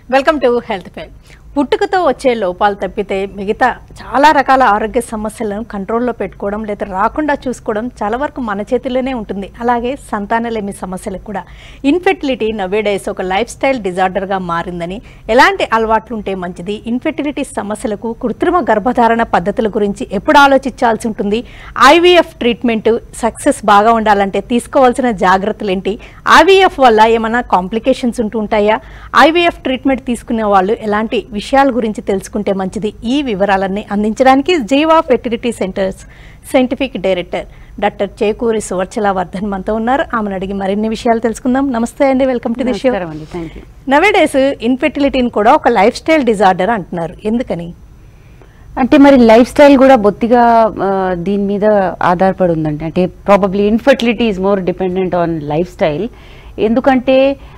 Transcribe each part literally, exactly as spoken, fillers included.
Welcome to health fair. పుట్టుకతో వచ్చే లోపాలు తప్పితే మిగతా చాలా రకాల ఆరోగ్య సమస్యలను కంట్రోల్లో పెట్టుకోవడం లేదా రాకుండా చూసుకోవడం చాలా వరకు మన చేతిలోనే ఉంటుంది. అలాగే సంతానలేమి సమస్యలకు కూడా ఇన్ఫెర్టిలిటీ నవేడేస్ ఒక లైఫ్ స్టైల్ డిజార్డర్గా మారిందని, ఎలాంటి అలవాట్లు ఉంటే మంచిది, ఇన్ఫెర్టిలిటీ సమస్యలకు కృత్రిమ గర్భధారణ పద్ధతుల గురించి ఎప్పుడు ఆలోచించాల్సి ఉంటుంది, ఐవీఎఫ్ ట్రీట్మెంట్ సక్సెస్ బాగా ఉండాలంటే తీసుకోవాల్సిన జాగ్రత్తలు ఏంటి, ఐవీఎఫ్ వల్ల ఏమైనా కాంప్లికేషన్స్ ఉంటూ ఉంటాయా, ఐవీఎఫ్ ట్రీట్మెంట్ తీసుకునే వాళ్ళు ఎలాంటి విషయాల గురించి తెలుసుకుంటే మంచిది, ఈ వివరాలన్నీ అందించడానికి Jeeva fertility centres scientific director doctor Chekuri Suvarchala Vardhan మనతో ఉన్నారు. ఆమెను అడిగి మరిన్ని విషయాలు తెలుసుకుందాం. నమస్తే అండి, welcome to the show. Nowadays ఇన్ఫెర్టిలిటీని కూడా ఒక లైఫ్ స్టైల్ డిజార్డర్ అంటున్నారు, ఎందుకని? అంటే మరి లైఫ్ స్టైల్ కూడా బొత్తిగా దీని మీద ఆధారపడి ఉందండి. అంటే probably infertility is more dependent on lifestyle. ఎందుకంటే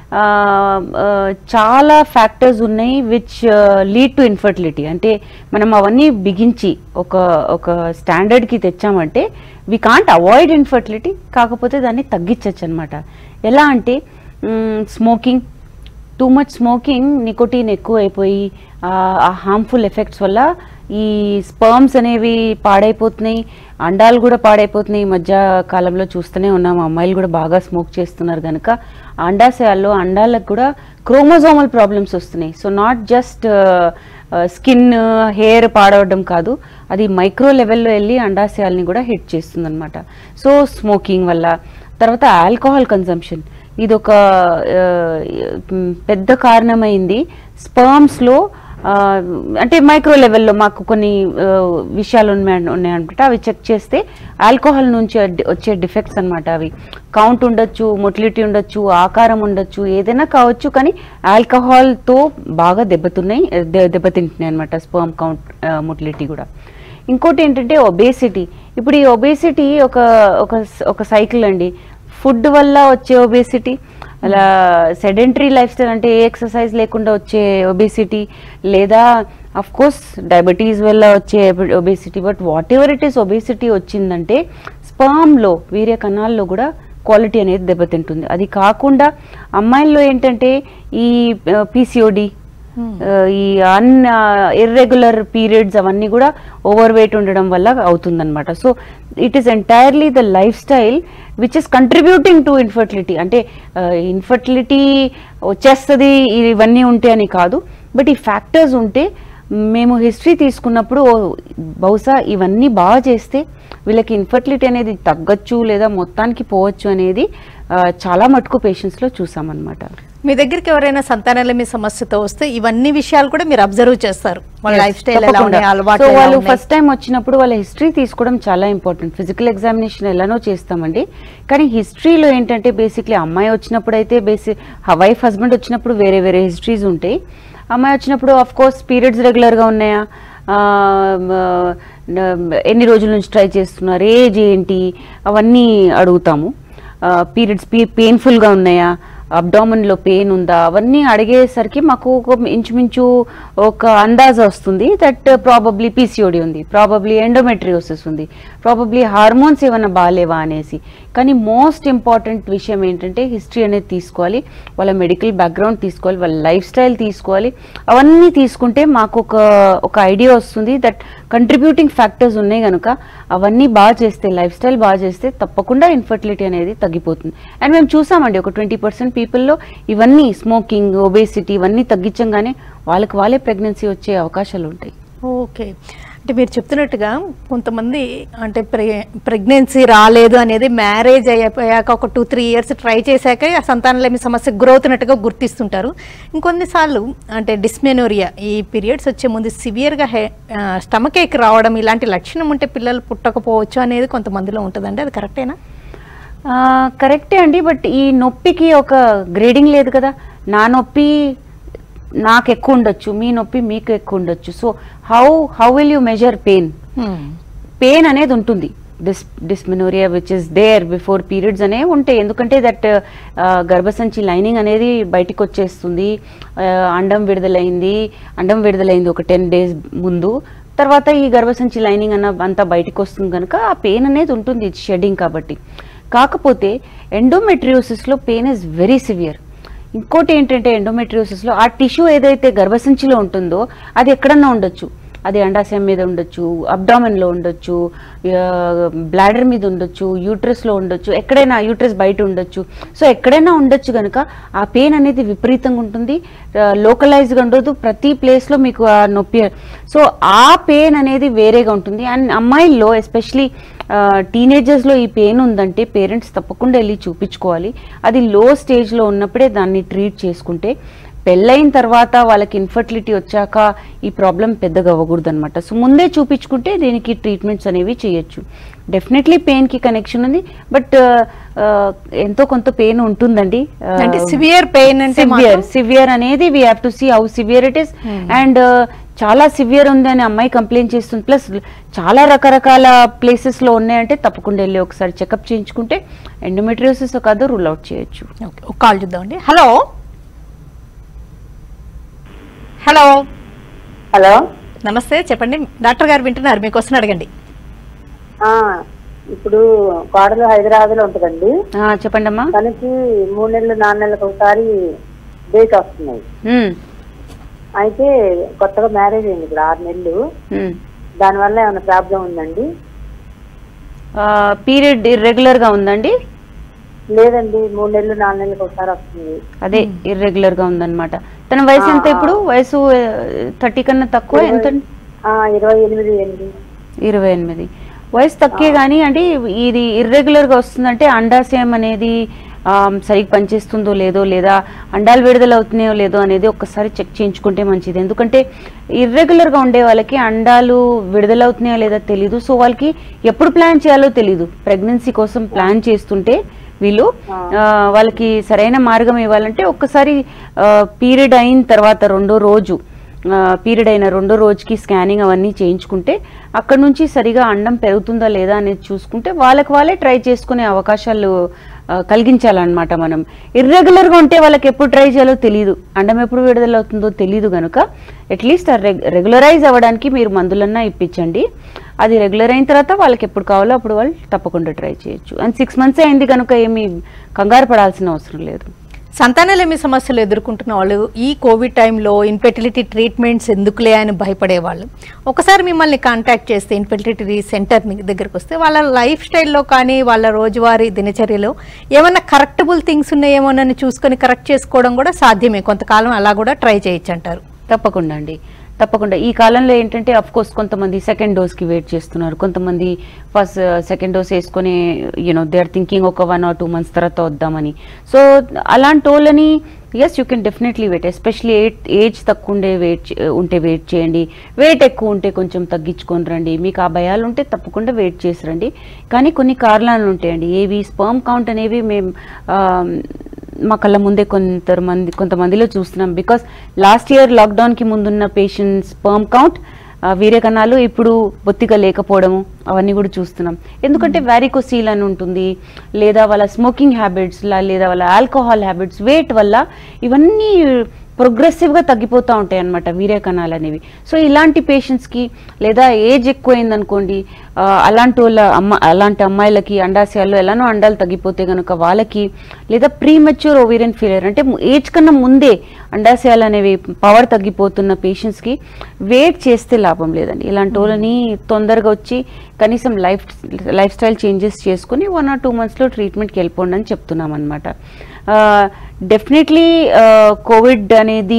చాలా ఫ్యాక్టర్స్ ఉన్నాయి విచ్ లీడ్ టు ఇన్ఫర్టిలిటీ. అంటే మనం అవన్నీ బిగించి ఒక ఒక స్టాండర్డ్కి తెచ్చామంటే వీ కాంట్ అవాయిడ్ ఇన్ఫర్టిలిటీ, కాకపోతే దాన్ని తగ్గించవచ్చు అనమాట. ఎలా అంటే smoking, too much smoking, nicotine ఎక్కువ అయిపోయి ఆ హార్మ్ఫుల్ ఎఫెక్ట్స్ వల్ల ఈ స్పర్మ్స్ అనేవి పాడైపోతున్నాయి, అండాలు కూడా పాడైపోతున్నాయి. ఈ మధ్య కాలంలో చూస్తూనే ఉన్నాం, అమ్మాయిలు కూడా బాగా స్మోక్ చేస్తున్నారు కనుక అండాశయాల్లో అండాలకు కూడా క్రోమోజోమల్ ప్రాబ్లమ్స్ వస్తున్నాయి. So not just skin hair పాడవడం కాదు, అది మైక్రో లెవెల్లో వెళ్ళి అండాశయాల్ని కూడా హిట్ చేస్తుంది అనమాట. సో స్మోకింగ్ వల్ల, తర్వాత ఆల్కహాల్ కన్సంప్షన్, ఇది ఒక పెద్ద కారణమైంది. స్పర్మ్స్లో అంటే మైక్రో లెవెల్లో మాకు కొన్ని విషయాలు ఉన్నాయి ఉన్నాయన్నమాట. అవి చెక్ చేస్తే ఆల్కహాల్ నుంచి వచ్చే డిఫెక్ట్స్ అనమాట. అవి కౌంట్ ఉండొచ్చు, మొటిలిటీ ఉండొచ్చు, ఆకారం ఉండొచ్చు, ఏదైనా కావచ్చు, కానీ ఆల్కహాల్తో బాగా దెబ్బతున్నాయి దెబ్బతింటున్నాయి అనమాట స్పర్మ్ కౌంట్, మొటిలిటీ కూడా. ఇంకోటి ఏంటంటే ఒబేసిటీ. ఇప్పుడు ఈ ఒబేసిటీ ఒక ఒక సైకిల్ అండి. ఫుడ్ వల్ల వచ్చే ఒబేసిటీ, అలా సెడెంటరీ లైఫ్ స్టైల్ అంటే ఏ ఎక్సర్సైజ్ లేకుండా వచ్చే ఒబేసిటీ, లేదా అఫ్ కోర్స్ డయాబెటీస్ వల్ల వచ్చే obesity. But whatever it is, obesity వచ్చిందంటే స్పర్మ్లో, వీర్య కణాల్లో కూడా క్వాలిటీ అనేది దెబ్బతింటుంది. అది కాకుండా అమ్మాయిల్లో ఏంటంటే ఈ పీసీఓడి, ఈ అన్ ఇర్రెగ్యులర్ పీరియడ్స్ అవన్నీ కూడా ఓవర్ వెయిట్ ఉండడం వల్ల అవుతుందన్నమాట. So it is entirely the lifestyle which is contributing to infertility. అంటే ఇన్ఫర్టిలిటీ వచ్చేస్తుంది ఇవన్నీ ఉంటే అని కాదు, బట్ ఈ ఫ్యాక్టర్స్ ఉంటే మేము హిస్టరీ తీసుకున్నప్పుడు బహుశా ఇవన్నీ బాగా చేస్తే వీళ్ళకి ఇన్ఫర్టిలిటీ అనేది తగ్గచ్చు లేదా మొత్తానికి పోవచ్చు అనేది చాలా మటుకు పేషెంట్స్లో చూసామన్నమాట. మీ దగ్గరికి ఎవరైనా సంతానలేమి సమస్యతో వస్తే ఇవన్నీ విషయాలు కూడా మీరు అబ్జర్వ్ చేస్తారు, వాళ్ళ లైఫ్ స్టైల్ ఎలా ఉన్నాయి, అలవాట్లు. సో వాళ్ళు ఫస్ట్ టైం వచ్చినప్పుడు వాళ్ళ హిస్టరీ తీసుకోవడం చాలా ఇంపార్టెంట్. ఫిజికల్ ఎగ్జామినేషన్ ఎలానో చేస్తామండి, కానీ హిస్టరీలో ఏంటంటే బేసిక్లీ అమ్మాయి వచ్చినప్పుడు అయితే బేసిక్ వైఫ్ హస్బెండ్ వచ్చినప్పుడు వేరే వేరే హిస్టరీస్ ఉంటాయి. అమ్మాయి వచ్చినప్పుడు ఆఫ్ కోర్స్ పీరియడ్స్ రెగ్యులర్గా ఉన్నాయా, ఎన్ని రోజుల నుంచి ట్రై చేస్తున్నారు, ఏజ్ ఏంటి, అవన్నీ అడుగుతాము. పీరియడ్స్ పెయిన్ఫుల్గా ఉన్నాయా, అబ్డామన్లో పెయిన్ ఉందా, అవన్నీ అడిగేసరికి మాకు ఒక ఇంచుమించు ఒక అందాజ వస్తుంది దట్ ప్రాబబ్లీ పీసీఓడి ఉంది, ప్రాబబ్లీ ఎండోమెట్రియోసిస్ ఉంది, ప్రాబబ్లీ హార్మోన్స్ ఏమైనా బాగాలేవా అనేసి. కానీ మోస్ట్ ఇంపార్టెంట్ విషయం ఏంటంటే హిస్టరీ అనేది తీసుకోవాలి, వాళ్ళ మెడికల్ బ్యాక్గ్రౌండ్ తీసుకోవాలి, వాళ్ళ లైఫ్ స్టైల్ తీసుకోవాలి. అవన్నీ తీసుకుంటే మాకు ఒక ఒక ఐడియా వస్తుంది దట్ కంట్రిబ్యూటింగ్ ఫ్యాక్టర్స్ ఉన్నాయి కనుక అవన్నీ బాగా చేస్తే, లైఫ్ స్టైల్ బాగా చేస్తే తప్పకుండా ఇన్ఫర్టిలిటీ అనేది తగ్గిపోతుంది. అండ్ మేము చూసామండి ఒక ట్వంటీ పర్సెంట్ పీపుల్లో ఇవన్నీ స్మోకింగ్, ఒబేసిటీ ఇవన్నీ తగ్గించగానే వాళ్ళకి వాళ్ళే ప్రెగ్నెన్సీ వచ్చే అవకాశాలు ఉంటాయి. ఓకే, అంటే మీరు చెప్తున్నట్టుగా కొంతమంది అంటే ప్రె ప్రెగ్నెన్సీ రాలేదు అనేది మ్యారేజ్ అయిపోయాక ఒక టూ త్రీ ఇయర్స్ ట్రై చేశాక ఆ సంతానలేమి సమస్య గ్రోత్ ఉన్నట్టుగా గుర్తిస్తుంటారు. ఇంకొన్నిసార్లు అంటే డిస్మెనోరియా, ఈ పీరియడ్స్ వచ్చే ముందు సివియర్గా హె స్టమక్ ఏక్ రావడం, ఇలాంటి లక్షణం ఉంటే పిల్లలు పుట్టకపోవచ్చు అనేది కొంతమందిలో ఉంటుందండి, అది కరెక్టేనా? కరెక్టే అండి, బట్ ఈ నొప్పికి ఒక గ్రేడింగ్ లేదు కదా. నా నొప్పి నాకు ఎక్కువ ఉండొచ్చు, మీ నొప్పి మీకు ఎక్కువ ఉండొచ్చు. So how how will you measure pain? Pain అనేది ఉంటుంది, dis dysmenorrhoea which is there before periods అనేవి ఉంటాయి. ఎందుకంటే దట్ గర్భసంచి లైనింగ్ అనేది బయటికి వచ్చేస్తుంది, అండం విడుదలైంది అండం విడుదలైంది ఒక టెన్ డేస్ ముందు, తర్వాత ఈ గర్భసంచి లైనింగ్ అన్న అంతా బయటికి వస్తుంది కనుక ఆ పెయిన్ అనేది ఉంటుంది, షెడ్డింగ్ కాబట్టి. కాకపోతే ఎండోమెట్రియోసిస్లో పెయిన్ ఇస్ వెరీ సివియర్. ఇంకోటి ఏంటంటే ఎండోమెట్రియోసిస్లో ఆ టిష్యూ ఏదైతే గర్భసంచిలో ఉంటుందో అది ఎక్కడన్నా ఉండొచ్చు. అది అండాశయం మీద ఉండొచ్చు, అబ్డామెన్లో ఉండొచ్చు, బ్లాడర్ మీద ఉండొచ్చు, యూట్రస్లో ఉండొచ్చు, ఎక్కడైనా యూట్రస్ బయట ఉండొచ్చు. సో ఎక్కడైనా ఉండొచ్చు కనుక ఆ పెయిన్ అనేది విపరీతంగా ఉంటుంది, లోకలైజ్గా ఉండదు, ప్రతి ప్లేస్లో మీకు ఆ నొప్పి. సో ఆ పెయిన్ అనేది వేరేగా ఉంటుంది. అండ్ అమ్మాయిల్లో ఎస్పెషలీ టీనేజర్స్లో ఈ పెయిన్ ఉందంటే పేరెంట్స్ తప్పకుండా వెళ్ళి చూపించుకోవాలి. అది లో స్టేజ్లో ఉన్నప్పుడే దాన్ని ట్రీట్ చేసుకుంటే, పెళ్ళైన తర్వాత వాళ్ళకి ఇన్ఫర్టిలిటీ వచ్చాక ఈ ప్రాబ్లం పెద్దగా అవ్వకూడదు అనమాట. సో ముందే చూపించుకుంటే దీనికి ట్రీట్మెంట్స్ అనేవి చేయొచ్చు. డెఫినెట్లీ పెయిన్కి కనెక్షన్ ఉంది, బట్ ఎంతో కొంత పెయిన్ ఉంటుందండి. అంటే సివియర్ పెయిన్ అంటే సివియర్ సివియర్ అనేది we have to see how severe it is. And చాలా సివియర్ ఉంది అని అమ్మాయి కంప్లైంట్ చేస్తుంది, ప్లస్ చాలా రకరకాల ప్లేసెస్లో ఉన్నాయంటే తప్పకుండా వెళ్ళి ఒకసారి చెకప్ చేయించుకుంటే ఎండోమెట్రియోసిస్ కాదు రూల్ అవుట్ చేయొచ్చు. ఒక కాల్ చూద్దామండి. హలో హలో హలో నమస్తే, చెప్పండి డాక్టర్ గారు వింటున్నారు, మీకు వస్తున్న అడగండి. ఇప్పుడు కోడలు హైదరాబాద్ లో ఉంటదండి. చెప్పండి అమ్మా. తనకి మూడు నెలలు నాలుగు నెలలకు ఒకసారి డేట్ వస్తున్నాయి. అయితే కొత్తగా మ్యారేజ్ అయింది ఇప్పుడు ఆరు నెలలు. దానివల్ల ఏమైనా ప్రాబ్లం ఉందండి? పీరియడ్ ఇర్రెగ్యులర్ గా ఉందండి? లేదండి, మూడు నెలలు నాలుగు నెలలకు ఒకసారి వస్తుంది. అదే ఇర్రెగ్యులర్ గా ఉందన్నమాట. తన వయసు ఎంత ఇప్పుడు? వయసు థర్టీ కన్నా తక్కువ? ఎంత? ఇరవై ఎనిమిది ఎనిమిది ఇరవై ఎనిమిది వయసు తక్కువే. కానీ అంటే ఇది ఇర్రెగ్యులర్ గా వస్తుందంటే అండాశయం అనేది సరిగ్గా పనిచేస్తుందో లేదో, లేదా అండాలు విడుదల అవుతున్నాయో లేదో అనేది ఒక్కసారి చెక్ చేయించుకుంటే మంచిది. ఎందుకంటే ఇర్రెగ్యులర్గా ఉండే వాళ్ళకి అండాలు విడుదల అవుతున్నాయో లేదో తెలీదు. సో వాళ్ళకి ఎప్పుడు ప్లాన్ చేయాలో తెలీదు. ప్రెగ్నెన్సీ కోసం ప్లాన్ చేస్తుంటే వీళ్ళు వాళ్ళకి సరైన మార్గం ఇవ్వాలంటే ఒక్కసారి పీరియడ్ అయిన తర్వాత రెండో రోజు పీరియడ్ అయిన రెండో రోజుకి స్కానింగ్ అవన్నీ చేయించుకుంటే అక్కడ నుంచి సరిగా అండం పెరుగుతుందా లేదా అనేది చూసుకుంటే వాళ్ళకి వాళ్ళే ట్రై చేసుకునే అవకాశాలు కలిగించాలన్నమాట. మనం ఇర్రెగ్యులర్గా ఉంటే వాళ్ళకి ఎప్పుడు ట్రై చేయాలో తెలియదు, అండం ఎప్పుడు విడుదల అవుతుందో తెలియదు కనుక అట్లీస్ట్ రెగ్యులరైజ్ అవ్వడానికి మీరు మందులన్నా ఇప్పించండి. అది రెగ్యులర్ అయిన తర్వాత వాళ్ళకి ఎప్పుడు కావాలో అప్పుడు వాళ్ళు తప్పకుండా ట్రై చేయొచ్చు. అండ్ సిక్స్ మంత్స్ అయింది కనుక ఏమి కంగారు పడాల్సిన అవసరం లేదు. సంతానలేమి సమస్యలు ఎదుర్కొంటున్న వాళ్ళు ఈ కోవిడ్ టైంలో ఇన్ఫెర్టిలిటీ ట్రీట్మెంట్స్ ఎందుకులే అని భయపడేవాళ్ళు ఒకసారి మిమ్మల్ని కాంటాక్ట్ చేస్తే ఇన్ఫెర్టిలిటీ సెంటర్ దగ్గరికి వస్తే వాళ్ళ లైఫ్ స్టైల్లో కానీ వాళ్ళ రోజువారీ దినచర్యలో ఏమన్నా కరెక్టబుల్ థింగ్స్ ఉన్నాయేమోనని చూసుకొని కరెక్ట్ చేసుకోవడం కూడా సాధ్యమే. కొంతకాలం అలా కూడా ట్రై చేయొచ్చు అంటారు. తప్పకుండా అండి, తప్పకుండా. ఈ కాలంలో ఏంటంటే అఫ్ కోర్స్ కొంతమంది సెకండ్ డోస్కి వెయిట్ చేస్తున్నారు, కొంతమంది ఫస్ట్ సెకండ్ డోస్ వేసుకొని యూనో దే ఆర్ థింకింగ్ ఒక వన్ ఆర్ టూ మంత్స్ తర్వాత వద్దామని. సో అలాంటి వాళ్ళని yes you can definitely wait, especially ఎయిట్ ఏజ్ తక్కువ ఉండే వెయిట్ ఉంటే వెయిట్ చేయండి. వెయిట్ ఎక్కువ ఉంటే కొంచెం తగ్గించుకొని రండి. మీకు ఆ భయాలు ఉంటే తప్పకుండా వెయిట్ చేసి రండి. కానీ కొన్ని కారణాలు ఉంటాయండి. ఏవి స్పర్మ్ కౌంట్ అనేవి మేము మా కళ్ళ ముందే కొంతమంది కొంతమందిలో చూస్తున్నాం. బికాస్ లాస్ట్ ఇయర్ లాక్డౌన్కి ముందున్న పేషెంట్స్ స్పర్మ్ కౌంట్ వీర్యకణాలు ఇప్పుడు బొత్తిగా లేకపోవడము అవన్నీ కూడా చూస్తున్నాం. ఎందుకంటే వ్యారికోసీల్ అని ఉంటుంది, లేదా వాళ్ళ స్మోకింగ్ హ్యాబిట్స్, లేదా వాళ్ళ ఆల్కహాల్ హ్యాబిట్స్, వెయిట్ వల్ల ఇవన్నీ ప్రోగ్రెసివ్గా తగ్గిపోతూ ఉంటాయి అన్నమాట వీర్యకణాలు అనేవి. సో ఇలాంటి పేషెంట్స్కి లేదా ఏజ్ ఎక్కువైందనుకోండి, అలాంటి వాళ్ళ అమ్మ అలాంటి అమ్మాయిలకి అండాశయాల్లో ఎలానో అండాలు తగ్గిపోతే కనుక వాళ్ళకి, లేదా ప్రీమెచ్యూర్ ఓవేరియన్ ఫెయిలియర్ అంటే ఏజ్ కన్నా ముందే అండాశయాలు అనేవి పవర్ తగ్గిపోతున్న పేషెంట్స్కి వెయిట్ చేస్తే లాభం లేదండి. ఇలాంటి వాళ్ళని తొందరగా వచ్చి కనీసం లైఫ్ లైఫ్ స్టైల్ చేంజెస్ చేసుకుని వన్ ఆర్ టూ మంత్స్లో ట్రీట్మెంట్కి వెళ్ళిపోండి అని చెప్తున్నాం అనమాట. డెఫినెట్లీ కోవిడ్ అనేది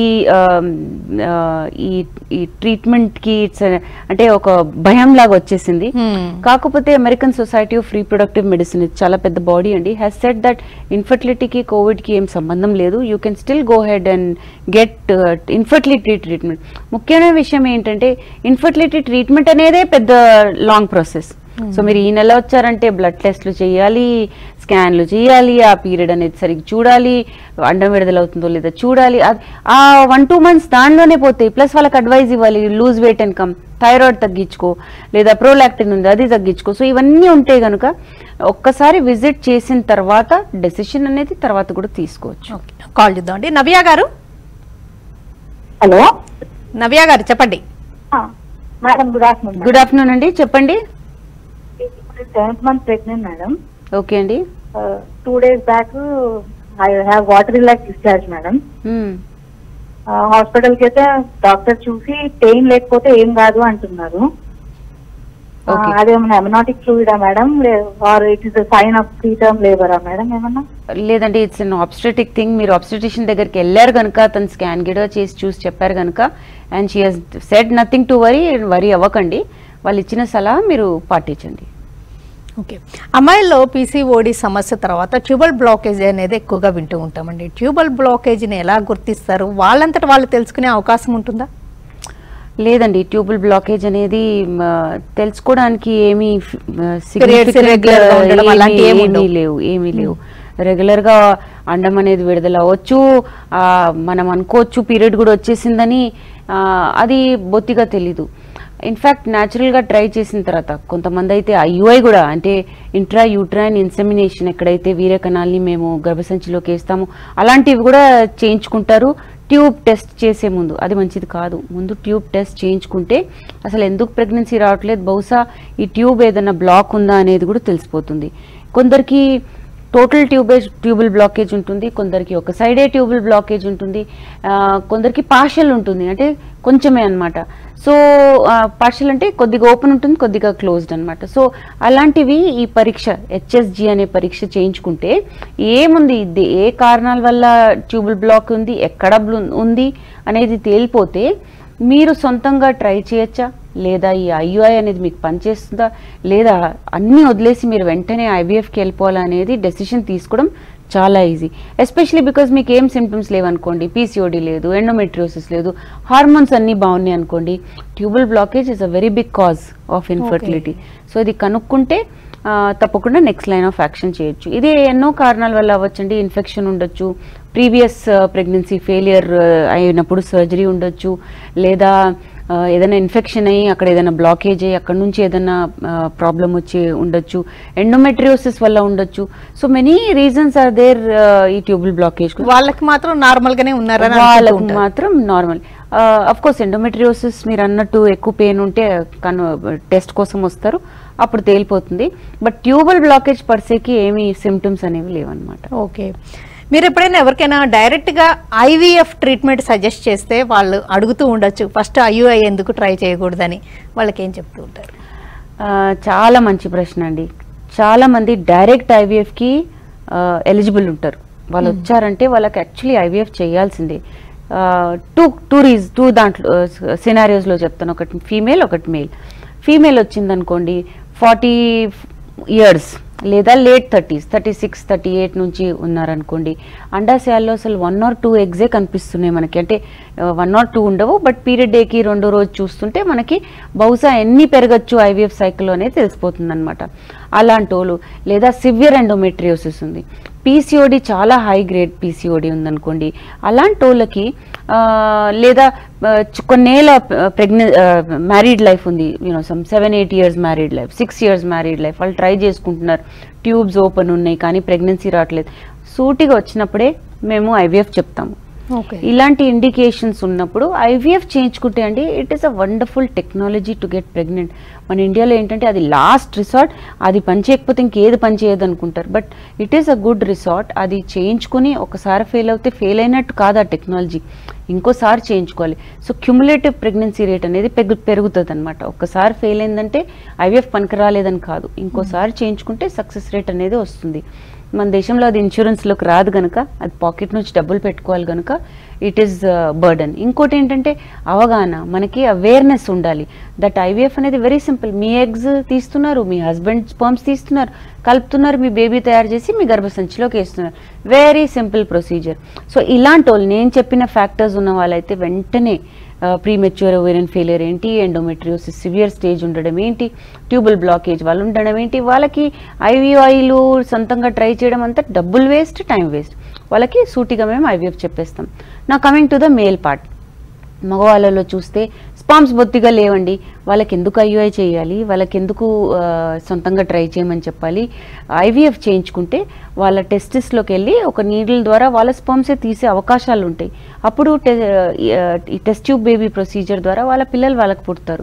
ఈ ఈ ట్రీట్మెంట్కి ఇట్స్ అంటే ఒక భయం లాగా వచ్చేసింది. కాకపోతే American society of reproductive medicine చాలా పెద్ద బాడీ అండి, హ్యాస్ సెడ్ దట్ ఇన్ఫర్టిలిటీకి కోవిడ్కి ఏం సంబంధం లేదు, you can still go ahead and get infertility treatment. ముఖ్యమైన విషయం ఏంటంటే ఇన్ఫర్టిలిటీ ట్రీట్మెంట్ అనేదే పెద్ద లాంగ్ ప్రాసెస్. సో మీరు ఈ నెల వచ్చారంటే బ్లడ్ టెస్ట్లు చేయాలి, స్కాన్లు చేయాలి, ఆ పీరియడ్ అనేది సరిగ్గా చూడాలి, అండం విడుదలవుతుందో లేదా చూడాలి. ఆ వన్ టూ మంత్స్ దానిలోనే పోతాయి. ప్లస్ వాళ్ళకి అడ్వైజ్ ఇవ్వాలి, lose weight and come, thyroid తగ్గించుకో, లేదా ప్రోలాక్టిన్ ఉంది అది తగ్గించుకో. సో ఇవన్నీ ఉంటాయి కనుక ఒక్కసారి విజిట్ చేసిన తర్వాత డెసిషన్ అనేది తర్వాత కూడా తీసుకోవచ్చు. కాల్ చేద్దామండి. నవ్య గారు. హలో నవ్య గారు చెప్పండి. Madam good afternoon. Good afternoon అండి, చెప్పండి. Seventh month pregnant madam. Okay అండి. Two days back I have water relax discharge madam. Hospital కి అయితే డాక్టర్ చూసి పెయిన్ లేకపోతే ఏం కాదు అంటున్నారు. అదేమన్నా ఎమనాటిక్ ఫ్లూయిడా madam, or it is sign of pre term లేబరా మేడం ఏమన్నా? లేదండి, ఇట్స్ అన్ ఆబ్స్టెటిక్ థింగ్. మీరు ఆబ్స్టెటిషియన్ దగ్గరికి వెళ్ళారు కనుక, తను స్కాన్ గిడో చేసి చూసి చెప్పారు కనుక, and she has said nothing to worry, worry అవ్వకండి. వాళ్ళు ఇచ్చిన సలహా మీరు పాటించండి. ఓకే, అమ్మాయిల్లో పీసీఓడి సమస్య తర్వాత ట్యూబల్ బ్లాకేజ్ అనేది ఎక్కువగా వింటూ ఉంటామండి. ట్యూబల్ బ్లాకేజ్ని ఎలా గుర్తిస్తారు? వాళ్ళంతట వాళ్ళు తెలుసుకునే అవకాశం ఉంటుందా? లేదండి, ట్యూబల్ బ్లాకేజ్ అనేది తెలుసుకోవడానికి ఏమీ ఏమీ లేవు ఏమీ లేవు రెగ్యులర్ గా అండం అనేది విడుదల అవ్వచ్చు, మనం అనుకోవచ్చు పీరియడ్ కూడా వచ్చేసిందని, అది బొత్తిగా తెలీదు. ఇన్ఫ్యాక్ట్ న్యాచురల్గా ట్రై చేసిన తర్వాత కొంతమంది అయితే ఐయుఐ కూడా, అంటే ఇంట్రా యూట్రైన్ ఇన్సెమినేషన్, ఎక్కడైతే వీర్య కణాలని మేము గర్భసంచిలోకి వేస్తాము అలాంటివి కూడా చేయించుకుంటారు ట్యూబ్ టెస్ట్ చేసే ముందు. అది మంచిది కాదు. ముందు ట్యూబ్ టెస్ట్ చేయించుకుంటే అసలు ఎందుకు ప్రెగ్నెన్సీ రావట్లేదు, బహుశా ఈ ట్యూబ్ ఏదైనా బ్లాక్ ఉందా అనేది కూడా తెలిసిపోతుంది. కొందరికి టోటల్ ట్యూబేజ్ ట్యూబుల్ బ్లాకేజ్ ఉంటుంది, కొందరికి ఒక సైడే ట్యూబుల్ బ్లాకేజ్ ఉంటుంది, కొందరికి పార్షల్ ఉంటుంది, అంటే కొంచెమే అనమాట. సో పార్షల్ అంటే కొద్దిగా ఓపెన్ ఉంటుంది, కొద్దిగా క్లోజ్డ్ అనమాట. సో అలాంటివి ఈ పరీక్ష హెచ్ఎస్జి అనే పరీక్ష చేయించుకుంటే ఏముంది, ఏ కారణాల వల్ల ట్యూబుల్ బ్లాక్ ఉంది, ఎక్కడ ఉంది అనేది తేలిపోతే మీరు సొంతంగా ట్రై చేయొచ్చా, లేదా ఈ ఐయుఐ అనేది మీకు పనిచేస్తుందా, లేదా అన్నీ వదిలేసి మీరు వెంటనే ఐవీఎఫ్కి వెళ్ళిపోవాలా అనేది డెసిషన్ తీసుకోవడం చాలా ఈజీ. ఎస్పెషలీ బికాజ్ మీకు ఏం సిమ్టమ్స్ లేవనుకోండి, పీసీఓడి లేదు, ఎండోమెట్రియోసిస్ లేదు, హార్మోన్స్ అన్నీ బాగున్నాయి అనుకోండి, tubal blockage is a very big cause of infertility. So ఇది కనుక్కుంటే తప్పకుండా నెక్స్ట్ లైన్ ఆఫ్ యాక్షన్ చేయొచ్చు. ఇది ఎన్నో కారణాల వల్ల అవ్వచ్చండి. ఇన్ఫెక్షన్ ఉండొచ్చు, ప్రీవియస్ ప్రెగ్నెన్సీ ఫెయిలియర్ అయినప్పుడు సర్జరీ ఉండొచ్చు, లేదా ఏదైనా ఇన్ఫెక్షన్ అయ్యి అక్కడ ఏదైనా బ్లాకేజ్ అయ్యి అక్కడ నుంచి ఏదైనా ప్రాబ్లం వచ్చి ఉండొచ్చు, ఎండోమెట్రియోసిస్ వల్ల ఉండొచ్చు. So many reasons are there ఈ ట్యూబుల్ బ్లాకేజ్. వాళ్ళకి మాత్రం నార్మల్ గానే ఉన్నారు, వాళ్ళకి మాత్రం నార్మల్. అఫ్ కోర్స్ ఎండోమెట్రియోసిస్ మీరు అన్నట్టు ఎక్కువ పెయిన్ ఉంటే కను టెస్ట్ కోసం వస్తారు, అప్పుడు తేలిపోతుంది. బట్ ట్యూబల్ బ్లాకేజ్ పర్సేకి ఏమి సిమ్టమ్స్ అనేవి లేవన్నమాట. ఓకే, మీరు ఎప్పుడైనా ఎవరికైనా డైరెక్ట్గా ఐవీఎఫ్ ట్రీట్మెంట్ సజెస్ట్ చేస్తే వాళ్ళు అడుగుతూ ఉండొచ్చు, ఫస్ట్ ఐయుఐ ఎందుకు ట్రై చేయకూడదని, వాళ్ళకి ఏం చెప్తూ ఉంటారు? చాలా మంచి ప్రశ్న అండి. చాలా మంది డైరెక్ట్ ఐవీఎఫ్కి ఎలిజిబుల్ ఉంటారు. వాళ్ళు వచ్చారంటే వాళ్ళకి యాక్చువల్లీ ఐవీఎఫ్ చేయాల్సిందే. టూ టూ రీజ్ టూ దాంట్లో సినారియోస్లో చెప్తాను. ఒకటి ఫీమేల్, ఒకటి మేల్. ఫీమేల్ వచ్చిందనుకోండి, ఫార్టీ ఇయర్స్ లేదా late thirties, thirty six thirty eight నుంచి ఉన్నారనుకోండి, అండాశయాల్లో అసలు వన్ ఆర్ టూ ఎగ్జే కనిపిస్తున్నాయి మనకి. అంటే వన్ ఆర్ టూ ఉండవు, బట్ పీరియడ్ డేకి రెండో రోజు చూస్తుంటే మనకి బహుశా ఎన్ని పెరగచ్చు ఐవీఎఫ్ సైకిల్ అనేది తెలిసిపోతుంది అనమాట. అలాంటి వాళ్ళు, లేదా సివియర్ ఎండోమెట్రియోసిస్ ఉంది, పీసీఓడి చాలా హై గ్రేడ్ పీసీఓడి ఉందనుకోండి, అలాంటి వాళ్ళకి లేదా కొన్నేళ్ళ ప్రెగ్నె మ్యారీడ్ లైఫ్ ఉంది, you know some seven eight years married life, six years married life, వాళ్ళు ట్రై చేసుకుంటున్నారు, ట్యూబ్స్ ఓపెన్ ఉన్నాయి కానీ ప్రెగ్నెన్సీ రావట్లేదు, సూటిగా వచ్చినప్పుడే మేము ఐవీఎఫ్ చెప్తాము. ఇలాంటి ఇండికేషన్స్ ఉన్నప్పుడు ఐవీఎఫ్ చేయించుకుంటే అండి, it is a wonderful technology to get pregnant. మన ఇండియాలో ఏంటంటే అది లాస్ట్ రిసార్ట్, అది పని చేయకపోతే ఇంకేది పని చేయదు అనుకుంటారు, but it is a good resort. అది చేయించుకుని ఒకసారి ఫెయిల్ అవుతే ఫెయిల్ అయినట్టు కాదు ఆ టెక్నాలజీ, ఇంకోసారి చేయించుకోవాలి. సో క్యుములేటివ్ ప్రెగ్నెన్సీ రేట్ అనేది పెరుగు పెరుగుతుంది అనమాట. ఒక్కసారి ఫెయిల్ అయిందంటే ఐవీఎఫ్ పనికి రాలేదని కాదు, ఇంకోసారి చేయించుకుంటే సక్సెస్ రేట్ అనేది వస్తుంది. మన దేశంలో అది ఇన్సూరెన్స్లోకి రాదు కనుక, అది పాకెట్ నుంచి డబ్బులు పెట్టుకోవాలి కనుక ఇట్ ఈస్ బర్డన్. ఇంకోటి ఏంటంటే అవగాహన, మనకి అవేర్నెస్ ఉండాలి దట్ ఐవీఎఫ్ అనేది వెరీ సింపుల్. మీ ఎగ్స్ తీస్తున్నారు, మీ హస్బెండ్ స్పర్మ్స్ తీస్తున్నారు, కలుపుతున్నారు, మీ బేబీ తయారు చేసి మీ గర్భసంచిలోకి వేస్తున్నారు. Very simple procedure. సో ఇలాంటి వాళ్ళు, నేను చెప్పిన ఫ్యాక్టర్స్ ఉన్న వాళ్ళైతే వెంటనే ప్రీమెచ్యూర్ ఓవేరియన్ ఫెయిలియర్ ఏంటి, ఎండోమెట్రియోసిస్ సివియర్ స్టేజ్ ఉండడం ఏంటి, ట్యూబల్ బ్లాకేజ్ వాళ్ళు ఉండడం ఏంటి, వాళ్ళకి ఐవీఐలు సొంతంగా ట్రై చేయడం అంతా డబ్బులు వేస్ట్, టైం వేస్ట్. వాళ్ళకి సూటిగా మేము ఐవీఎఫ్ చెప్పేస్తాం. Now coming to the male part, మగవాళ్ళలో చూస్తే స్పామ్స్ బొత్తిగా లేవండి, వాళ్ళకి ఎందుకు ఐయుఐ చేయాలి, వాళ్ళకి ఎందుకు సొంతంగా ట్రై చేయమని చెప్పాలి. ఐవీఎఫ్ చేయించుకుంటే వాళ్ళ టెస్టిస్లోకి వెళ్ళి ఒక నీడిల్ ద్వారా వాళ్ళ స్పర్మ్సే తీసే అవకాశాలు ఉంటాయి. అప్పుడు ఈ టెస్ట్ ట్యూబ్ బేబీ ప్రొసీజర్ ద్వారా వాళ్ళ పిల్లలు వాళ్ళకి పుడతారు.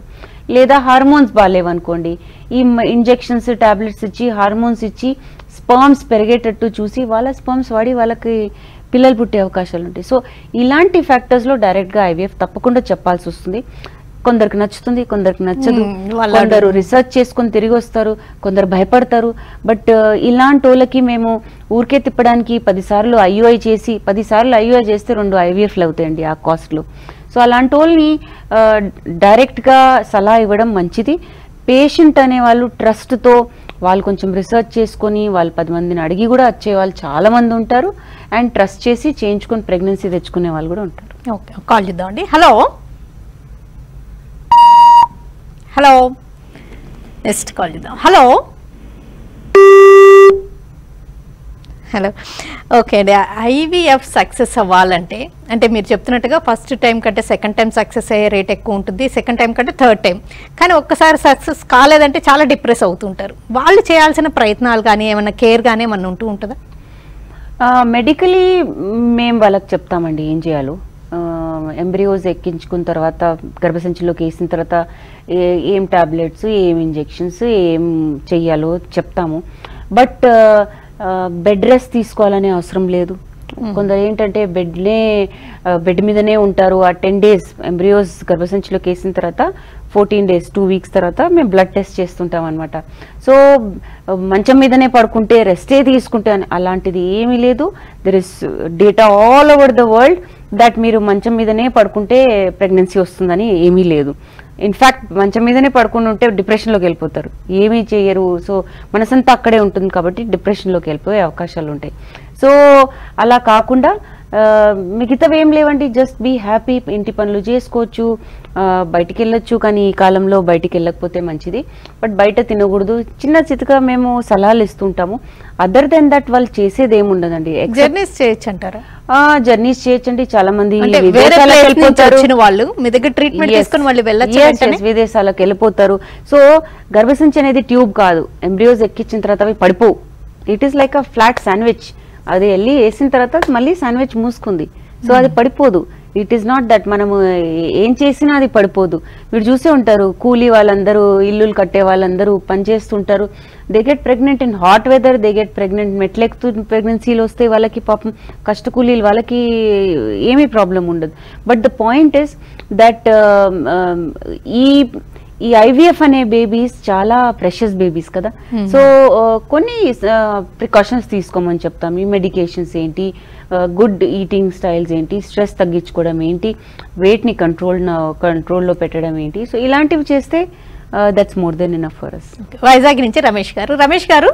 లేదా హార్మోన్స్ బాగాలేవనుకోండి, ఈ ఇంజెక్షన్స్ టాబ్లెట్స్ ఇచ్చి హార్మోన్స్ ఇచ్చి స్పర్మ్స్ పెరిగేటట్టు చూసి వాళ్ళ స్పర్మ్స్ వాడి వాళ్ళకి పిల్లలు పుట్టే అవకాశాలు ఉంటాయి. సో ఇలాంటి ఫ్యాక్టర్స్లో డైరెక్ట్గా ఐవీఎఫ్ తప్పకుండా చెప్పాల్సి వస్తుంది. కొందరికి నచ్చుతుంది, కొందరికి నచ్చదు, కొందరు రీసెర్చ్ చేసుకొని తిరిగి వస్తారు, కొందరు భయపడతారు. బట్ ఇలాంటి వాళ్ళకి మేము ఊరికే తిప్పడానికి పదిసార్లు ఐయుఐ చేసి పదిసార్లు ఐయుఐ చేస్తే రెండు ఐవీఎఫ్లు అవుతాయండి ఆ కాస్ట్లో. సో అలాంటి వాళ్ళని డైరెక్ట్గా సలహా ఇవ్వడం మంచిది. పేషెంట్ అనే వాళ్ళు ట్రస్ట్తో వాళ్ళు కొంచెం రీసెర్చ్ చేసుకొని వాళ్ళు పది మందిని అడిగి కూడా వచ్చే వాళ్ళు చాలా మంది ఉంటారు. అండ్ ట్రస్ట్ చేసి చేయించుకొని ప్రెగ్నెన్సీ తెచ్చుకునే వాళ్ళు కూడా ఉంటారు. ఓకే, కాల్ చేద్దామండి. హలో హలో నెక్స్ట్ కాల్ చేద్దాం. హలో హలో ఓకే అండి. ఐవీఎఫ్ సక్సెస్ అవ్వాలంటే అంటే మీరు చెప్తున్నట్టుగా ఫస్ట్ టైం కంటే సెకండ్ టైం సక్సెస్ అయ్యే రేట్ ఎక్కువ ఉంటుంది, సెకండ్ టైం కంటే థర్డ్ టైం. కానీ ఒక్కసారి సక్సెస్ కాలేదంటే చాలా డిప్రెస్ అవుతుంటారు. వాళ్ళు చేయాల్సిన ప్రయత్నాలు కానీ ఏమైనా కేర్ కానీ ఏమన్నా ఉంటూ ఉంటుందా? మెడికలీ మేము వాళ్ళకి చెప్తామండి ఏం చేయాలో. ఎంబ్రియోస్ ఎక్కించుకున్న తర్వాత గర్భసంచిలోకి వేసిన తర్వాత ఏం టాబ్లెట్స్, ఏం ఇంజెక్షన్స్, ఏం చెయ్యాలో చెప్తాము. బట్ బెడ్ రెస్ట్ తీసుకోవాలనే అవసరం లేదు. కొందరు ఏంటంటే బెడ్నే బెడ్ మీదనే ఉంటారు. ఆ టెన్ డేస్ ఎంబ్రియోస్ గర్భసంచిలోకి వేసిన తర్వాత ఫోర్టీన్ డేస్ టూ వీక్స్ తర్వాత మేము బ్లడ్ టెస్ట్ చేస్తుంటాం అనమాట. సో మంచం మీదనే పడుకుంటే రెస్టే తీసుకుంటే అలాంటిది ఏమీ లేదు. There is data all over the world that మీరు మంచం మీదనే పడుకుంటే ప్రెగ్నెన్సీ వస్తుందని ఏమీ లేదు. ఇన్ఫ్యాక్ట్ మంచం మీదనే పడుకుని ఉంటే డిప్రెషన్లోకి వెళ్ళిపోతారు, ఏమీ చేయరు. సో మనసంతా అక్కడే ఉంటుంది కాబట్టి డిప్రెషన్లోకి వెళ్ళిపోయే అవకాశాలు ఉంటాయి. సో అలా కాకుండా మిగతావి ఏం లేవండి, జస్ట్ బీ హ్యాపీ, ఇంటి పనులు చేసుకోవచ్చు, బయటికి వెళ్ళొచ్చు. కానీ ఈ కాలంలో బయటికి వెళ్ళకపోతే మంచిది. బట్ బయట తినకూడదు. చిన్న చితగా మేము సలహాలు ఇస్తుంటాము. అదర్ దెన్ దట్ వాళ్ళు చేసేది ఏముండదండి. జర్నీస్ చేయొచ్చు అంటారా? జర్నీస్ చేయొచ్చండి. చాలా మంది విదేశాలకు వెళ్ళిపోతారు. సో గర్భసంచి అనేది ట్యూబ్ కాదు. ఎంబ్రియోస్ ఎక్కించిన తర్వాత అవి పడిపోవు. It is like a flat sandwich. అది వెళ్ళి వేసిన తర్వాత మళ్ళీ శాండ్విచ్ మూసుకుంది. సో అది పడిపోదు. ఇట్ ఈస్ నాట్ దట్ మనము ఏం చేసినా అది పడిపోదు. మీరు చూసే ఉంటారు కూలీ వాళ్ళందరూ, ఇల్లులు కట్టే వాళ్ళందరూ పని చేస్తుంటారు. They get pregnant in hot weather, they get pregnant మెట్లెక్కుతూ ప్రెగ్నెన్సీలు వస్తే వాళ్ళకి పాపం కష్ట కూలీలు వాళ్ళకి ఏమీ ప్రాబ్లం ఉండదు. But the point is that ఈ ఈ ఐవీఎఫ్ అనే బేబీస్ చాలా ప్రెషస్ బేబీస్ కదా. సో కొన్ని ప్రికాషన్స్ తీసుకోమని చెప్తాం. ఈ మెడికేషన్స్ ఏంటి, గుడ్ ఈటింగ్ స్టైల్స్ ఏంటి, స్ట్రెస్ తగ్గించుకోవడం ఏంటి, వెయిట్ని కంట్రోల్ కంట్రోల్లో పెట్టడం ఏంటి. సో ఇలాంటివి చేస్తే that's more than enough for us. Vizag నుంచి రమేష్ గారు. రమేష్ గారు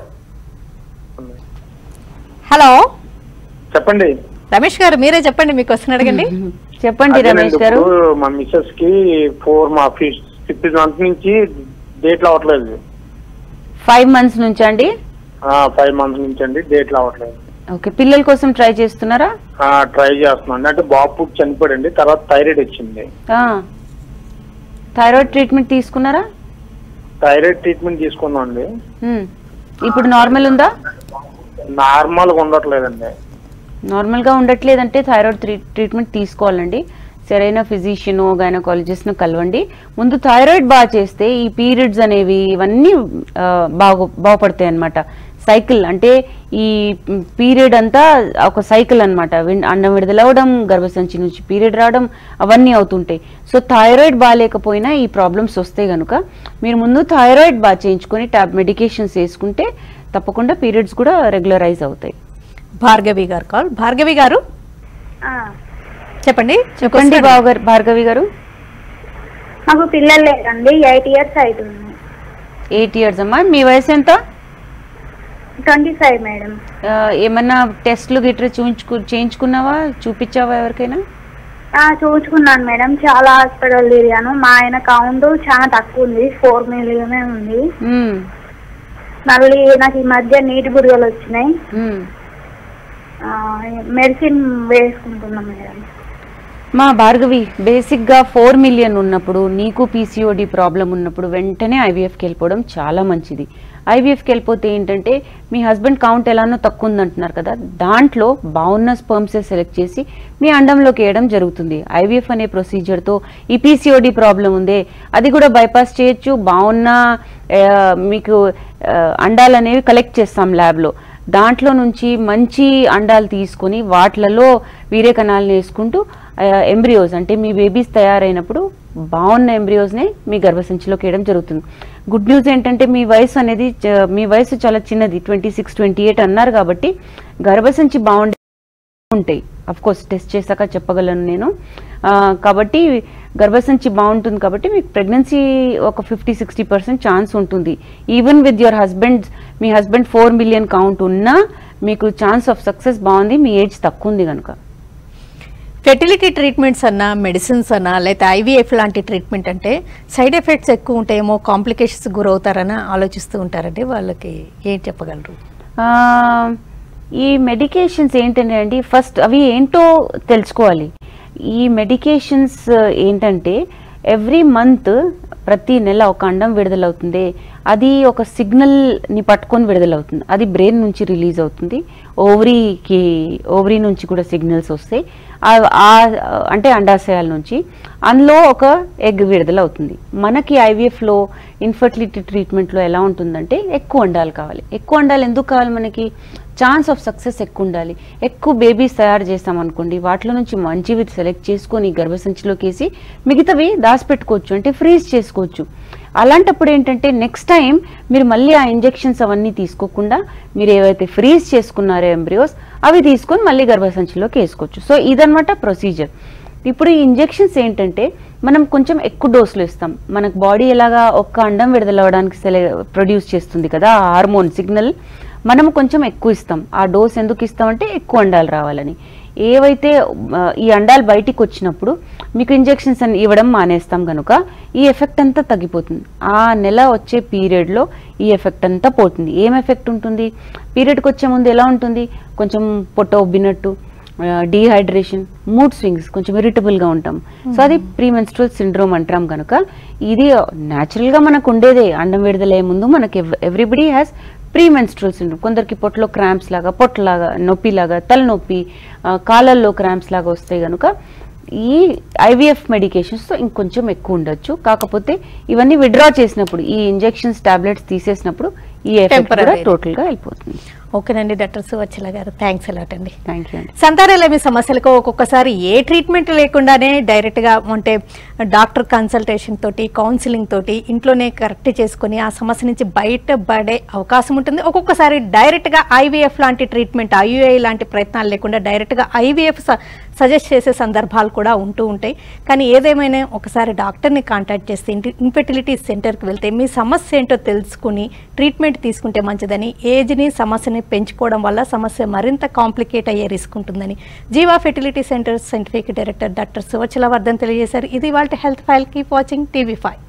హలో చెప్పండి. రమేష్ గారు మీరే చెప్పండి, మీకు వస్తున్న అడగండి. చెప్పండి రమేష్ గారు. మా మిస్సెస్ కి ఫోర్ మా ఫిఫ్త్ మంత్ నుంచి డేట్లు అవ్వట్లేదు. ఫైవ్ మంత్స్ నుంచి అండి? ఫైవ్ మంత్స్ నుంచి అండి డేట్లు అవ్వట్లేదు. ఓకే, పిల్లల కోసం ట్రై చేస్తున్నారా? ట్రై చేస్తున్నాండి. అంటే బాబు చనిపోయాడండి, తర్వాత థైరాయిడ్ వచ్చింది. థైరాయిడ్ ట్రీట్మెంట్ తీసుకున్నారా? థైరాయిడ్ ట్రీట్మెంట్ తీసుకున్నాం అండి. ఇప్పుడు నార్మల్ ఉందా? నార్మల్ గా ఉండట్లేదండి. నార్మల్ గా ఉండట్లేదంటే థైరాయిడ్ ట్రీట్మెంట్ తీసుకోవాలండి. సరైన ఫిజిషియన్ గైనకాలజిస్ట్ ను కలవండి. ముందు థైరాయిడ్ బాగా చేస్తే ఈ పీరియడ్స్ అనేవి ఇవన్నీ బాగు బాగుపడతాయి అనమాట. సైకిల్ అంటే ఈ పీరియడ్ అంతా ఒక సైకిల్ అనమాట. అండం విడుదలవడం, గర్భసంచి నుంచి పీరియడ్ రావడం అవన్నీ అవుతుంటాయి. సో థైరాయిడ్ బాగాలేకపోయినా ఈ ప్రాబ్లమ్స్ వస్తాయి కనుక మీరు ముందు థైరాయిడ్ బాగా చేయించుకొని టాబ్ మెడికేషన్స్ వేసుకుంటే తప్పకుండా పీరియడ్స్ కూడా రెగ్యులరైజ్ అవుతాయి. భార్గవి గారు కాల్. భార్గవి గారు చెప్పండి. చెప్పండి భార్గవి గారు. మాకు పిల్లలు లేదండి, ఎయిట్ ఇయర్స్ అవుతుంది. ఎయిట్ ఇయర్స్ అమ్మా. మీ వయసు ఎంత? Twenty five madam. ఏమన్నా టెస్ట్లు గిట్రా చూయించుకు చేయించుకున్నావా, చూపించావా ఎవరికైనా? చూపించుకున్నాను మేడం, చాలా హాస్పిటల్ తిరిగాను. మా ఆయన కౌంట్ చాలా తక్కువ ఉంది, ఫోర్ మిలియనే ఉంది. మళ్ళీ నాకు ఈ మధ్య నీటి బుడగలు వచ్చినాయి, మెడిసిన్ వేసుకుంటున్నాం మేడం. మా భార్గవి, బేసిక్గా ఫోర్ మిలియన్ ఉన్నప్పుడు నీకు పీసీఓడి ప్రాబ్లం ఉన్నప్పుడు వెంటనే ఐవీఎఫ్కి వెళ్ళిపోవడం చాలా మంచిది. ఐవీఎఫ్కి వెళ్ళిపోతే ఏంటంటే మీ హస్బెండ్ కౌంట్ ఎలానో తక్కువ ఉందంటున్నారు కదా, దాంట్లో బాగున్న స్పర్మ్సే సెలెక్ట్ చేసి మీ అండంలోకి వేయడం జరుగుతుంది. ఐవీఎఫ్ అనే ప్రొసీజర్తో ఈ పీసీఓడి ప్రాబ్లం ఉందే అది కూడా బైపాస్ చేయొచ్చు. బాగున్న మీకు అండాలు అనేవి కలెక్ట్ చేస్తాం ల్యాబ్లో, దాంట్లో నుంచి మంచి అండాలు తీసుకొని వాటిలలో వీర్య కణాలను వేసుకుంటూ ఎంబ్రియోస్ అంటే మీ బేబీస్ తయారైనప్పుడు బాగున్న ఎంబ్రియోస్నే మీ గర్భసంచిలోకి వేయడం జరుగుతుంది. గుడ్ న్యూస్ ఏంటంటే మీ వయసు అనేది మీ వయసు చాలా చిన్నది, ట్వంటీ సిక్స్ ట్వంటీ ఎయిట్ అన్నారు కాబట్టి గర్భసంచి బాగుండే ఉంటాయి. అఫ్ కోర్స్ టెస్ట్ చేశాక చెప్పగలను నేను. కాబట్టి గర్భసంచి బాగుంటుంది కాబట్టి మీకు ప్రెగ్నెన్సీ ఒక ఫిఫ్టీ సిక్స్టీ పర్సెంట్ ఛాన్స్ ఉంటుంది. ఈవెన్ విత్ యువర్ హస్బెండ్, మీ హస్బెండ్ ఫోర్ మిలియన్ కౌంట్ ఉన్నా మీకు ఛాన్స్ ఆఫ్ సక్సెస్ బాగుంది, మీ ఏజ్ తక్కువ ఉంది కనుక. ఫెర్టిలిటీ ట్రీట్మెంట్స్ అన్నా మెడిసిన్స్ అన్నా లేకపోతే ఐవీఎఫ్ లాంటి ట్రీట్మెంట్ అంటే సైడ్ ఎఫెక్ట్స్ ఎక్కువ ఉంటాయేమో, కాంప్లికేషన్స్ గురవుతారని ఆలోచిస్తూ ఉంటారండి, వాళ్ళకి ఏం చెప్పగలరు? ఈ మెడికేషన్స్ ఏంటంటే అండి, ఫస్ట్ అవి ఏంటో తెలుసుకోవాలి. ఈ మెడికేషన్స్ ఏంటంటే ఎవ్రీ మంత్ ప్రతి నెల ఒక అండం విడుదలవుతుంది, అది ఒక సిగ్నల్ని పట్టుకొని విడుదలవుతుంది, అది బ్రెయిన్ నుంచి రిలీజ్ అవుతుంది, ఓవరీకి ఓవరీ నుంచి కూడా సిగ్నల్స్ వస్తాయి, అంటే అండాశయాల నుంచి, అందులో ఒక ఎగ్ విడుదల అవుతుంది. మనకి ఐవీఎఫ్లో ఇన్ఫర్టిలిటీ ట్రీట్మెంట్లో ఎలా ఉంటుందంటే ఎక్కువ అండాలు కావాలి. ఎక్కువ అండాలు ఎందుకు కావాలి మనకి? ఛాన్స్ ఆఫ్ సక్సెస్ ఎక్కువ ఉండాలి. ఎక్కువ బేబీస్ తయారు చేస్తాం అనుకోండి, వాటిలో నుంచి మంచివి సెలెక్ట్ చేసుకొని గర్భసంచిలోకి వేసి మిగతావి దాచిపెట్టుకోవచ్చు, అంటే ఫ్రీజ్ చేసుకోవచ్చు. అలాంటప్పుడు ఏంటంటే నెక్స్ట్ టైం మీరు మళ్ళీ ఆ ఇంజెక్షన్స్ అవన్నీ తీసుకోకుండా మీరు ఏవైతే ఫ్రీజ్ చేసుకున్నారో ఎంబ్రియోస్ అవి తీసుకొని మళ్ళీ గర్భసంచిలోకి వేసుకోవచ్చు. సో ఇదనమాట ప్రొసీజర్. ఇప్పుడు ఈ ఇంజెక్షన్స్ ఏంటంటే మనం కొంచెం ఎక్కువ డోసులు ఇస్తాం. మనకు బాడీ ఎలాగా ఒక్క అండం విడుదలవడానికి సెలె ప్రొడ్యూస్ చేస్తుంది కదా ఆ హార్మోన్ సిగ్నల్, మనం కొంచెం ఎక్కువ ఇస్తాం. ఆ డోస్ ఎందుకు ఇస్తామంటే ఎక్కువ అండాలు రావాలని. ఏవైతే ఈ అండాలు బయటికి వచ్చినప్పుడు మీకు ఇంజెక్షన్స్ అని ఇవ్వడం మానేస్తాం కనుక ఈ ఎఫెక్ట్ అంతా తగ్గిపోతుంది. ఆ నెల వచ్చే పీరియడ్లో ఈ ఎఫెక్ట్ అంతా పోతుంది. ఏం ఎఫెక్ట్ ఉంటుంది? పీరియడ్కి వచ్చే ముందు ఎలా ఉంటుంది? కొంచెం పొట్ట ఉబ్బినట్టు, డీహైడ్రేషన్, మూడ్ స్వింగ్స్, కొంచెం ఇరిటబుల్గా ఉంటాం. సో అది ప్రీమెన్స్ట్రువల్ సిండ్రోమ్ అంటాం కనుక ఇది న్యాచురల్గా మనకు ఉండేదే. అండం విడుదలయ్యే ముందు మనకి ఎవ్రీబడి హ్యాస్ ప్రీమెన్స్ట్రువల్ సిండ్రోమ్. కొందరికి పొట్టలో క్రాంప్స్ లాగా, పొట్టలాగా నొప్పిలాగా, తలనొప్పి, కాళ్ళల్లో క్రాంప్స్ లాగా వస్తాయి కనుక ఈ ఐవీఎఫ్ మెడికేషన్స్తో ఇంకొంచెం ఎక్కువ ఉండొచ్చు. కాకపోతే ఇవన్నీ విడ్రా చేసినప్పుడు, ఈ ఇంజెక్షన్స్ టాబ్లెట్స్ తీసేసినప్పుడు ఈ ఎఫెక్ట్ కూడా టోటల్గా వెళ్ళిపోతుంది. ఓకేనండి doctor Suvatsala garu, thanks a lot అండి. థ్యాంక్ యూ అండి. సంతానలేమి సమస్యలకు ఒక్కొక్కసారి ఏ ట్రీట్మెంట్ లేకుండానే డైరెక్ట్గా అంటే డాక్టర్ కన్సల్టేషన్ తోటి, కౌన్సిలింగ్ తోటి ఇంట్లోనే కరెక్ట్ చేసుకొని ఆ సమస్య నుంచి బయటపడే అవకాశం ఉంటుంది. ఒక్కొక్కసారి డైరెక్ట్గా ఐవీఎఫ్ లాంటి ట్రీట్మెంట్, ఐయుఐ లాంటి ప్రయత్నాలు లేకుండా డైరెక్ట్గా ఐవీఎఫ్ సజెస్ట్ చేసే సందర్భాలు కూడా ఉంటూ ఉంటాయి. కానీ ఏదేమైనా ఒకసారి డాక్టర్ని కాంటాక్ట్ చేస్తే, ఇన్ఫెర్టిలిటీ సెంటర్కి వెళ్తే మీ సమస్య ఏంటో తెలుసుకుని ట్రీట్మెంట్ తీసుకుంటే మంచిదని, ఏజ్ని సమస్యని పెంచుకోవడం వల్ల సమస్య మరింత కాంప్లికేట్ అయ్యే రిస్క్ ఉంటుందని Jeeva fertility centre scientific director doctor Suvatsala Vardhan తెలియజేశారు. ఇది వాళ్ళ health file. Keep watching TV five.